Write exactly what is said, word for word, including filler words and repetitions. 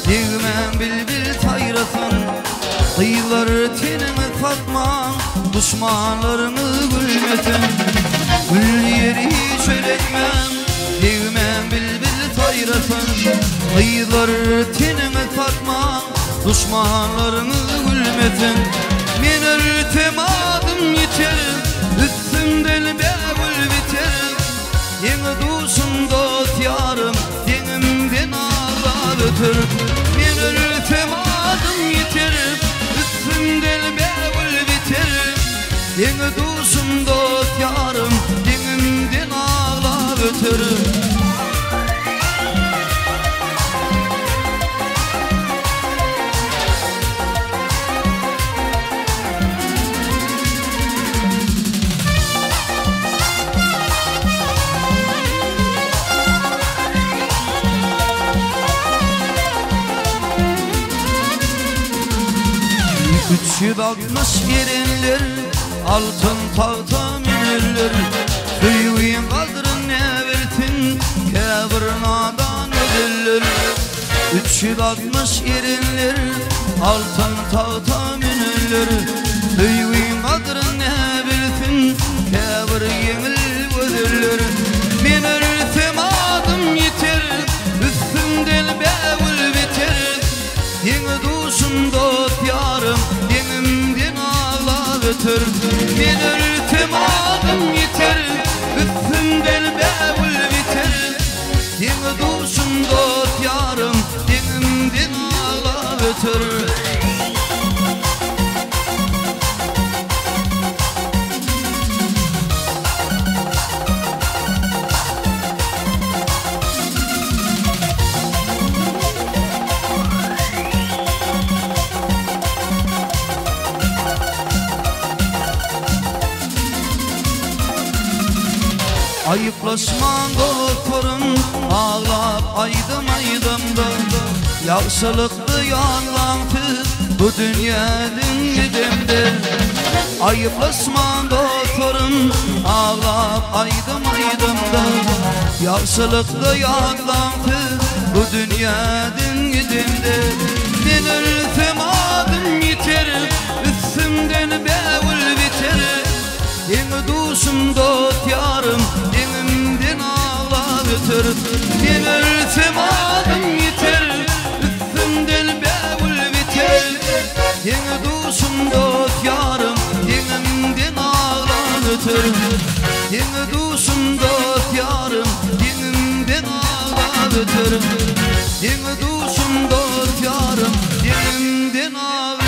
Yegmen bilbil tayrasın, kıyılar tenimi fatman, düşmanlarını gülmesin. Gül yeri çörekmen, yegmen bilbil tayrasın, kıyılar tenimi fatman, düşmanlarını gülmesin. Men öltemadım yeterim, üstümden bevül biterim. Yeni duşum dost yarım, denimden ağlar ötür. Men öltemadım yeterim, üstümden bevül biterim. Yeni duşum dost yarım, denimden ağlar ötür. Üç yüz altmış yerinler, altın tahta minirler. Kıyıyın kaldırın ne versin, kebir nadan ödüller. Üç yüz altmış yerinler, altın tahta minirler. Kıyıyın kaldırın ne versin, kebir yengil ödüller. Men ölsem adım yeter, üstümden bevül biter. Yeni duşum dost yarım, denimden ağlar ötür. Men ölsem adım yeter, üstümden bevül biter. Yeni duşum dost yarım, denimden ağlar ötür. Ayıplaşman doktorum, ağlap aydım aydımda. Yaxşılıklı yanlantı bu dünyanın gidimde. Ayıplaşman doktorum, ağlap aydım aydımda. Yaxşılıklı yanlantı bu dünyanın gidimde. Men ölsem adım yeter, üstümden bevül biter. Yeni duşum dost yarım, denimden ağlar ötür. Men ölsem adım yeter, üstümden bevül biter. Yeni duşum dost yarım, denimden ağlar ötür. Yeni duşum dost yarım, denimden ağlar ötür. Yeni duşum dost yarım, denimden ağlar ötür.